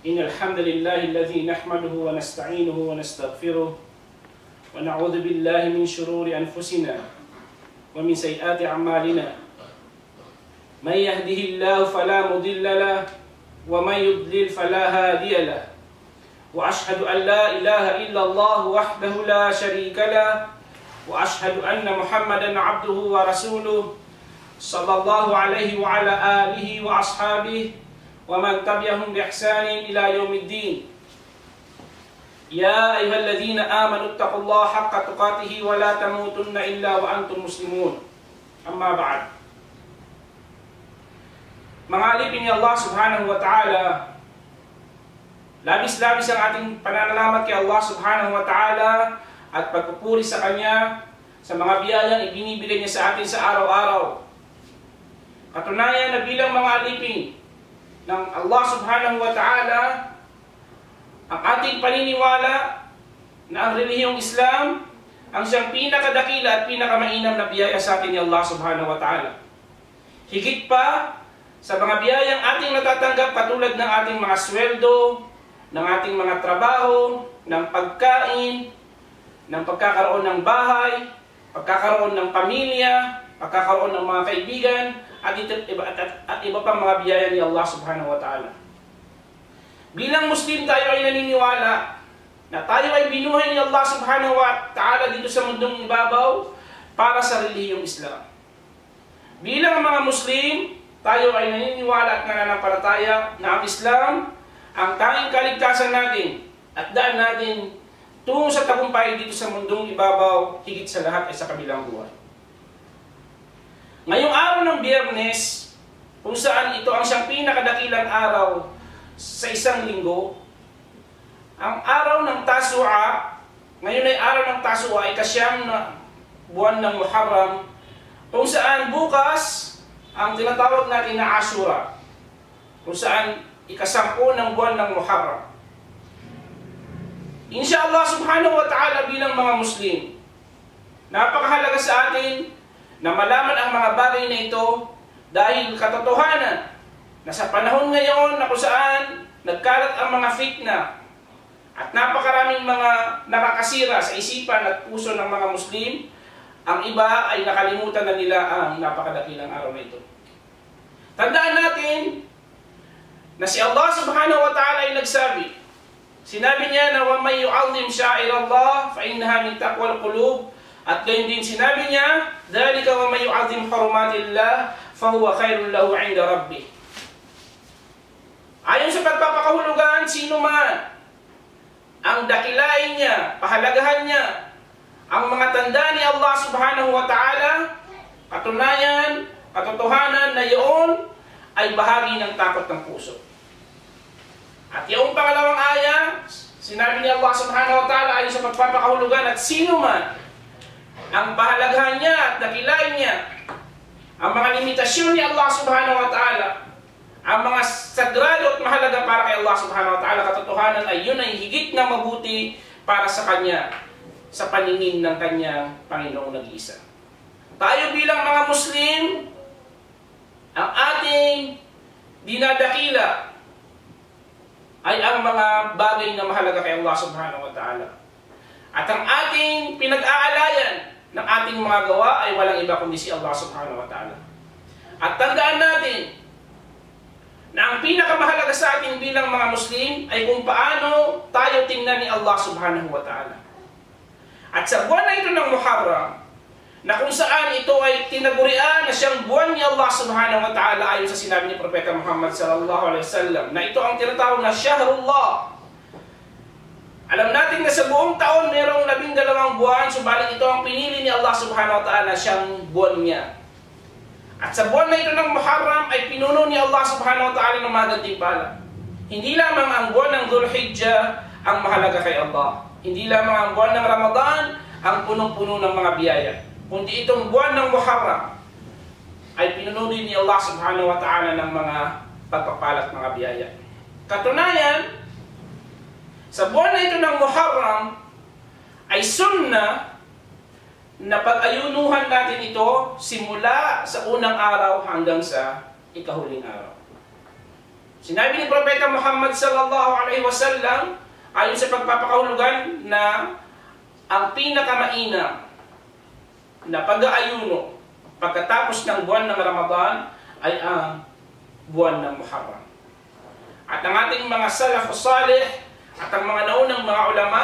إن الحمد لله الذي نحمده ونستعينه ونستغفره ونعوذ بالله من شرور أنفسنا ومن سيئات أعمالنا من يهده الله فلا مضل له ومن يضلل فلا هادي له وأشهد أن لا إله إلا الله وحده لا شريك له وأشهد أن محمدا عبده ورسوله صلى الله عليه وعلى آله وأصحابه ومن تبعهم بإحسان إلى يوم الدين يا أيها الذين آمنوا اتقوا الله حق تقاته ولا تموتن إلا وأنتم مسلمون أما بعد. Mga alipin ni Allah subhanahu wa ta'ala, labis-labis ang ating pananalamat kay Allah subhanahu wa ta'ala at pagpupuri sa Kanya sa mga biyayang ibinibigay niya sa atin sa araw-araw. Katunayan na bilang mga alipin ng Allah subhanahu wa ta'ala, ang ating paniniwala na ang relihiyong Islam ang siyang pinakadakila at pinakamainam na biyaya sa atin ni Allah subhanahu wa ta'ala. Higit pa sa mga biyayang ating natatanggap katulad ng ating mga sweldo, ng ating mga trabaho, ng pagkain, ng pagkakaroon ng bahay, pagkakaroon ng pamilya, pagkakaroon ng mga kaibigan, at iba pang mga biyaya ni Allah subhanahu wa ta'ala. Bilang Muslim, tayo ay naniniwala na tayo ay binuhay ni Allah subhanahu wa ta'ala dito sa mundong ibabaw para sa relihiyong Islam. Bilang mga Muslim, tayo ay naniniwala at nananampalataya na ang Islam ang tanging kaligtasan natin at daan natin tungo sa tagumpay dito sa mundong ibabaw, higit sa lahat ay sa kabilang buhay. Ngayong araw ng Biyernes, kung saan ito ang siyang pinakadakilang araw sa isang linggo, ang araw ng Tasu'a, ngayon ay araw ng Tasu'a, ay ika-9 na buwan ng Muharram, kung saan bukas ang tinatawag natin na Ashura, kung saan ika-10 ng buwan ng Muharram. Inshallah subhanahu wa ta'ala, bilang mga Muslim, napakahalaga sa atin na malaman ang mga bagay na ito dahil katotohanan na sa panahon ngayon na kung saan nagkalat ang mga fitna at napakaraming mga nakakasira sa isipan at puso ng mga Muslim, ang iba ay nakalimutan na nila ang napakadakilang araw na ito. Tandaan natin na si Allah subhanahu wa ta'ala ay nagsabi, sinabi niya na وَمَنْ يُعَظِّمْ شَعَائِرَ اللَّهِ فَإِنَّهَا مِنْ تَقْوَى الْقُلُوبِ. At gayon din sinabi niya, ذَلِكَ وَمَنْ يُعَظِّمْ حُرُمَاتِ اللَّهِ فَهُوَ خَيْرٌ لَهُ عِنْدَ رَبِّهِ. Ayon sa pagpapakahulugan, sino man ang dakilain niya, pahalagahan niya ang mga tanda ni Allah subhanahu wa ta'ala, katunayan, katotohanan na iyon ay bahagi ng takot ng puso. At yung pangalawang aya, sinabi ni Allah subhanahu wa ta'ala ayon sa pagpapakahulugan, at sino man ang pahalagahan niya at dakilain niya ang mga limitasyon ni Allah subhanahu wa ta'ala, ang mga sagrado at mahalaga para kay Allah subhanahu wa ta'ala, katotohanan ay yun ay higit na mabuti para sa kanya sa paningin ng kanyang Panginoong nag-iisa. Tayo bilang mga Muslim, ang ating dinadakila ay ang mga bagay na mahalaga kay Allah subhanahu wa ta'ala. At ang ating pinag-aalayan ng ating mga gawa ay walang iba kundi si Allah subhanahu wa ta'ala. At tandaan natin na ang pinakamahalaga sa atin bilang mga Muslim ay kung paano tayo tingnan ni Allah subhanahu wa ta'ala. At sa buwan na ito ng Muharram, na kung saan ito ay tinagurian na siyang buwan ni Allah subhanahu wa ta'ala ayon sa sinabi ni Propeta Muhammad sallallahu alaihi wasallam, na ito ang tinatawag na Shahrullah. Alam natin na sa buong taon mayroong 12 buwan, subalit ito ang pinili ni Allah subhanahu wa ta'ala siyang buwan niya. At sa buwan na ito ng Muharram ay pinuno ni Allah subhanahu wa ta'ala ng mga gantimpala. Hindi lamang ang buwan ng Dhul-Hijjah ang mahalaga kay Allah. Hindi lamang ang buwan ng Ramadan ang punong-puno ng mga biyaya, kundi itong buwan ng Muharram ay pinuno din ni Allah subhanahu wa ta'ala ng mga pagpapalat mga biyaya. Katunayan, sa buwan na ito ng Muharram ay sunnah na pag-ayunuhan natin ito simula sa unang araw hanggang sa ikahuling araw. Sinabi ni Propeta Muhammad sallallahu alaihi wasallam ayon sa pagpapakahulugan na ang pinakamainam na pag-aayuno pagkatapos ng buwan ng Ramadan ay ang buwan ng Muharram. At ang ating mga salafus salih at ang mga naunang mga ulama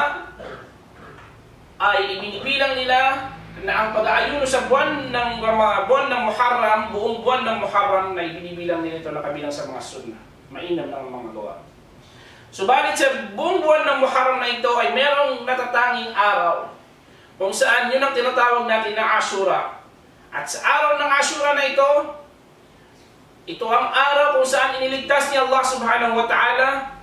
ay ibinibilang nila na ang pag-aayuno sa buwan ng Muharram, buong buwan ng Muharram na ibinibilang nila ito na kabilang sa mga sunnah. Mainam ng mga gawa. Subalit sa buong buwan ng Muharram na ito ay merong natatanging araw kung saan yun ang tinatawag natin na Ashura. At sa araw ng Ashura na ito ang araw kung saan iniligtas ni Allah subhanahu wa ta'ala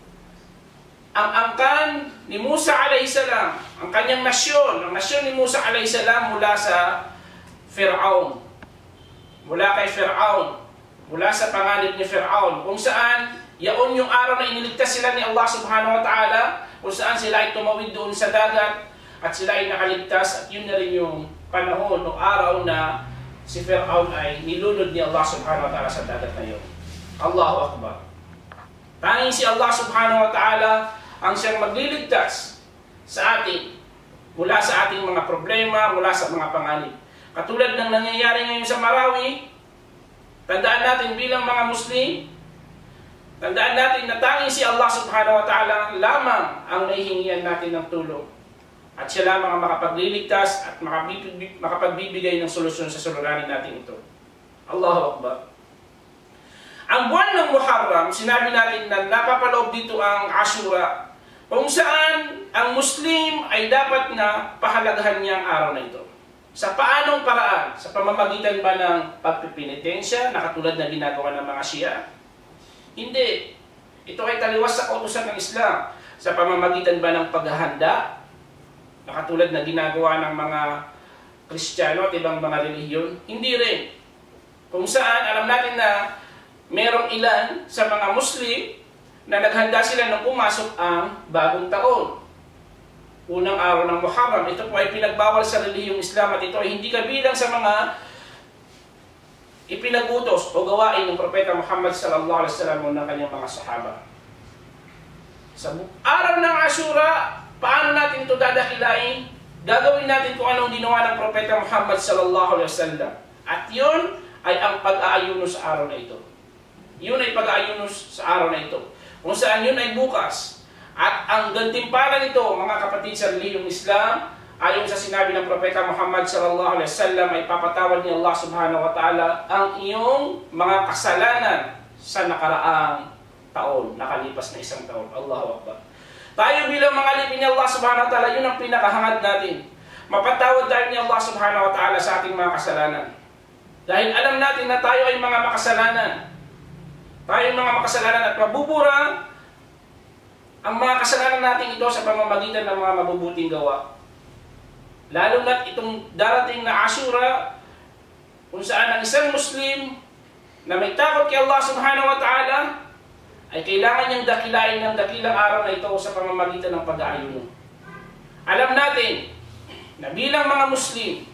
ang angkan ni Musa alayhi salam, ang kanyang nasyon, ang nasyon ni Musa alayhi salam mula sa Fir'aun. Mula kay Fir'aun. Mula sa panganib ni Fir'aun, kung saan yaon yung araw na iniligtas sila ni Allah subhanahu wa ta'ala, kung saan sila ay tumawid doon sa dagat at sila ay nakaligtas, at yun na rin yung panahon o araw na si Fir'aun ay nilunod ni Allah subhanahu wa ta'ala sa dagat na yun. Allahu Akbar. Tanging si Allah subhanahu wa ta'ala ang siyang magliligtas sa atin mula sa ating mga problema, mula sa mga panganib. Katulad ng nangyayari ngayon sa Marawi, tandaan natin bilang mga Muslim, tandaan natin na tanging si Allah subhanahu wa ta'ala lamang ang nahihingian natin ng tulong. At siya lamang ang makapagliligtas at makapagbibigay ng solusyon sa suliranin natin ito. Allahu Akbar. Ang buwan ng Muharram, sinabi natin na napapaloob dito ang Ashura, kung saan ang Muslim ay dapat na pahalagahan niya ang araw na ito. Sa paanong paraan? Sa pamamagitan ba ng pagpipinitensya na katulad na ginagawa ng mga Shia? Hindi. Ito ay taliwas sa kautusan ng Islam. Sa pamamagitan ba ng paghahanda na katulad na ginagawa ng mga Kristiyano at ibang mga relihiyon? Hindi rin. Kung saan alam natin na merong ilan sa mga Muslim na naghanda sila nung pumasok ang bagong taon. Unang araw ng Muharram, ito po ay pinagbawal sa relihiyong Islam at ito ay hindi kabilang sa mga ipinag-utos o gawain ng Propeta Muhammad sallallahu alaihi wasallam ng kanyang mga sahaba. Sa araw ng Ashura, paano natin ito dadakilain? Gagawin natin kung anong ginawa ng Propeta Muhammad sallallahu alaihi wasallam. At yun ay ang pag-aayuno sa araw na ito. Yun ay pag-aayuno sa araw na ito. Kung saan yun ay bukas. At ang gantimpala nito, mga kapatid sa relihiyong Islam, ayon sa sinabi ng Propeta Muhammad sallallahu alaihi wasallam, ay papatawad ni Allah subhanahu wa ta'ala ang iyong mga kasalanan sa nakaraang taon, nakalipas na isang taon. Allahu Akbar. Tayo bilang mga alipin ni Allah subhanahu wa ta'ala, yun ang pinakahangad natin. Mapatawad tayo ni Allah subhanahu wa ta'ala sa ating mga kasalanan. Dahil alam natin na tayo ay mga makasalanan. Tayo ay mga makasalanan at mabubura ang mga kasalanan natin ito sa pamamagitan ng mga mabubuting gawa. Lalo na't itong darating na Ashura, kung saan ang isang Muslim na may takot kay Allah subhanahu wa ta'ala ay kailangan niyang dakilain ng dakilang araw na ito sa pamamagitan ng pag-aayuno. Alam natin na bilang mga Muslim,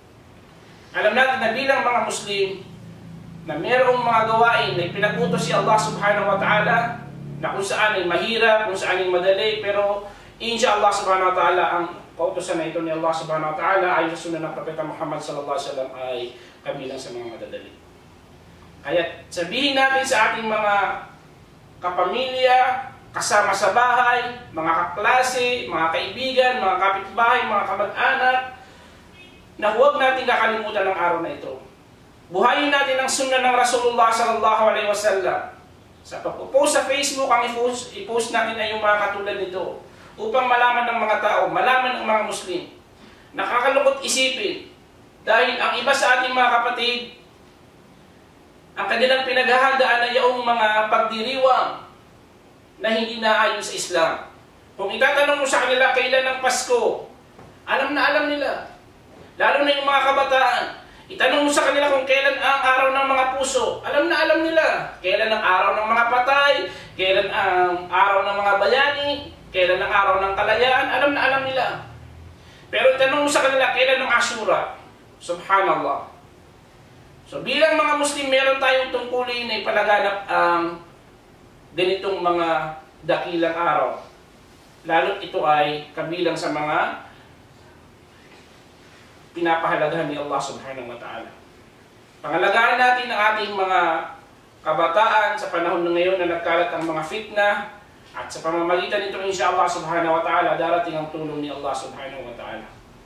na mayroong mga gawain na ipinag-utos si Allah subhanahu wa ta'ala na kung saan ay mahirap, kung saan ay madali, pero inshallah subhanahu wa ta'ala ang kautusan na ito ni Allah subhanahu wa ta'ala ayon sa sunna ng Propeta Muhammad sallallahu alaihi wasallam ay kabilang sa mga madadali. Kaya sabihin natin sa ating mga kapamilya, kasama sa bahay, mga kaklase, mga kaibigan, mga kapitbahay, mga kamag-anak, na huwag natin kakalimutan ng araw na ito. Buhayin natin ang sunna ng Rasulullah sallallahu alaihi wasallam. Sa pag-post sa Facebook, ang i-post natin ay yung mga katulad nito upang malaman ng mga tao, malaman ng mga Muslim. Nakakalungkot isipin dahil ang iba sa ating mga kapatid, ang kanilang pinaghahandaan ay yung mga pagdiriwang na hindi naayon sa Islam. Kung itatanong mo sa kanila kailan ang Pasko, alam na alam nila. Lalo na yung mga kabataan. Itanong mo sa kanila kung kailan ang araw ng mga puso. Alam na alam nila. Kailan ang araw ng mga patay, kailan ang araw ng mga bayani, kailan ang araw ng kalayaan, alam na alam nila. Pero itanong mo sa kanila kailan ang Ashura. Subhanallah. So bilang mga Muslim, meron tayong tungkulin na ipalaganap ang ganitong mga dakilang araw. Lalo't ito ay kabilang sa mga pinapahalagahan ni Allah subhanahu wa ta'ala. Pangalagaan natin ang ating mga kabataan sa panahon na ngayon na nagkalat ang mga fitna, at sa pamamagitan nito insyaAllah subhanahu wa ta'ala darating ang tulong ni Allah subhanahu wa ta'ala.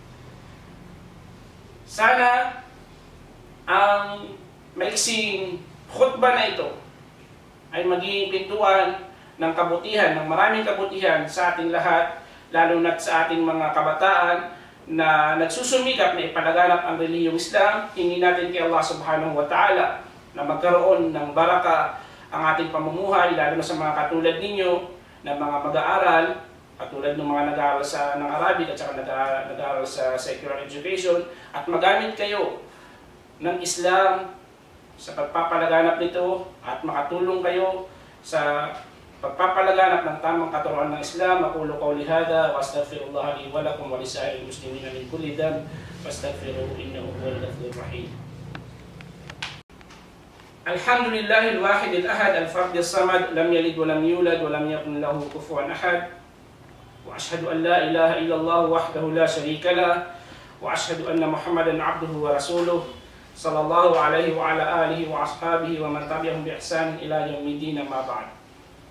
Sana ang maiksing khutbah na ito ay maging pintuan ng kabutihan, ng maraming kabutihan sa ating lahat, lalo na sa ating mga kabataan na nagsusumikap na ipalaganap ang relihiyong Islam. Hingin natin kay Allah subhanahu wa ta'ala na magkaroon ng baraka ang ating pamumuhay, lalo na sa mga katulad ninyo na mga mag-aaral, katulad ng mga nag-aaral ng Arabic at saka nag-aaral sa secular education, at magamit kayo ng Islam sa pagpapalaganap nito at makatulong kayo sa pagpapalaganap ng tamang katuruan ng Islam. Aqulu qawli hadha wa astaghfirullah li wa lakum wa lisa'iril muslimina min kulli dhanb fastaghfiruhu innahu huwal ghafurur rahim. Alhamdulillahil wahidil ahad al-fardis samad lam yalid wa lam yulad wa lam yakun lahu kufuwan ahad. Wa ashhadu an la ilaha illallah wahdahu la sharika lah wa ashhadu anna Muhammadan abduhu wa rasuluh sallallahu alaihi wa ala alihi wa ashabihi wa man tabi'ahum bi ihsan ila yaumiddin, ma ba'd.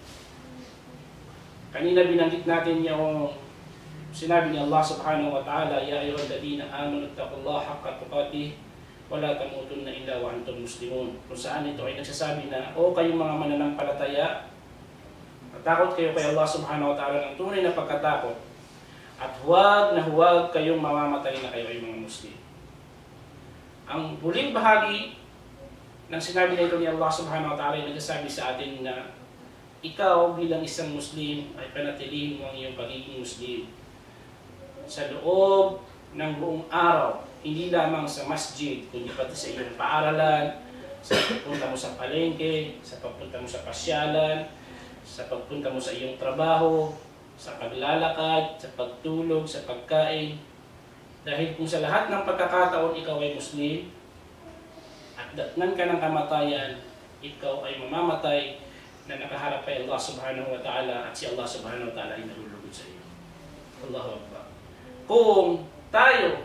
Kanina binanggit natin yung sinabi ni Allah subhanahu wa ta'ala, ya ayyuhalladhina amanu taqullaha haqqa tuqatih wa la tamutunna illa wa antum muslimun. Kung saan ito ay nagsasabi na, o kayong mga mananampalataya, matakot kayo kay Allah subhanahu wa ta'ala ng tunay na pagkatakot, at huwag na huwag kayong mamamatay na kayo ay mga Muslim. Ang huling bahagi ng sinabi na ito ni Allah subhanahu wa ta'ala ay nagsasabi sa atin na ikaw bilang isang Muslim ay panatilihin mo ang iyong pagiging Muslim sa loob ng buong araw, hindi lamang sa masjid, kundi pati sa iyong paaralan, sa pagpunta mo sa palengke, sa pagpunta mo sa pasyalan, sa pagpunta mo sa iyong trabaho, sa paglalakad, sa pagtulog, sa pagkain. Dahil kung sa lahat ng pagkakataon ikaw ay Muslim at datnan ka ng kamatayan, ikaw ay mamamatay na nakaharap kay Allah subhanahu wa ta'ala, at si Allah subhanahu wa ta'ala ay nalulugod sa iyo. Allahu Akbar. Kung tayo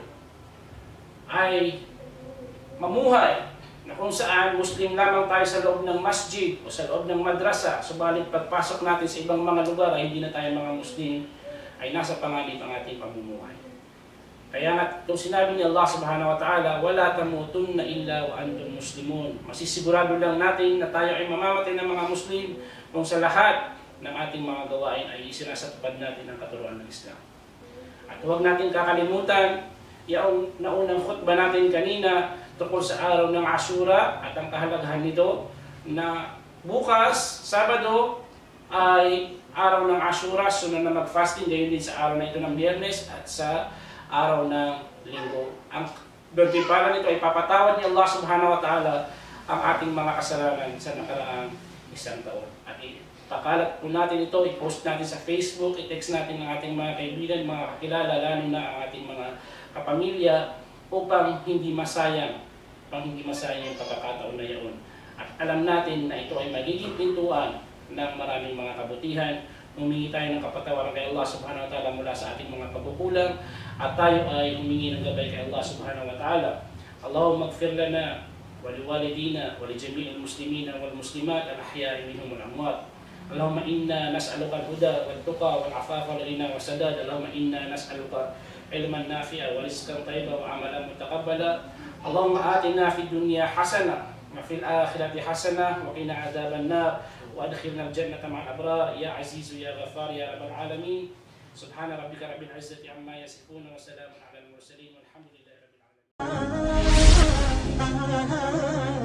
ay mamuhay na kung saan Muslim lamang tayo sa loob ng masjid o sa loob ng madrasa, subalit pagpasok natin sa ibang mga lugar ay hindi na tayo mga Muslim, ay nasa panganib ang ating pamumuhay. Kaya nga itong sinabi ni Allah subhanahu wa ta'ala, wala tamutunna illa wa antum muslimun. Masisigurado lang natin na tayo ay mamamatay ng mga Muslim kung sa lahat ng ating mga gawain ay isinasatupad natin ang katuruan ng Islam. At huwag natin kakalimutan yung naunang khutbah natin kanina tungkol sa araw ng Ashura at ang kahalagahan nito, na bukas, Sabado, ay araw ng Ashura, sunod na mag-fasting, gayon din sa araw na ito ng Biyernes at sa araw ng Linggo. Ang bertipalan nito ay papatawad ni Allah subhanahu wa ta'ala ang ating mga kasalanan sa nakaraang isang taon. At ipakalat po natin ito, i-post natin sa Facebook, i-text natin ng ating mga kaibigan, mga kakilala, lalo na ang ating mga kapamilya, upang hindi masayang yung pagkakataon na yun. At alam natin na ito ay magiging pintuan ng maraming mga kabutihan. Humingi tayo ng kapatawaran kay Allah subhanahu wa ta'ala mula sa ating mga pagkukulang, at tayo ay humingi ng gabay kay Allah subhanahu wa ta'ala. Allahumma ighfir lana wa liwalidina wa li jami'il muslimina wal muslimat al-ahya'i minhum wal amwat. Allahumma inna nas'aluka al-huda wal tuqa wal afafa wal ghina was sadad. Allahumma inna nas'aluka ilman nafi'a wa rizqan tayyiban wa amalan mutaqabbala. Allahumma atina fid dunya hasanah wa fil akhirati hasanah wa qina adzaban nar. وأدخلنا الجنة مع الأبرار يا عزيز يا غفار يا رب العالمين. سبحان ربك رب العزة عما يصفون وسلام على المرسلين والحمد لله رب العالمين.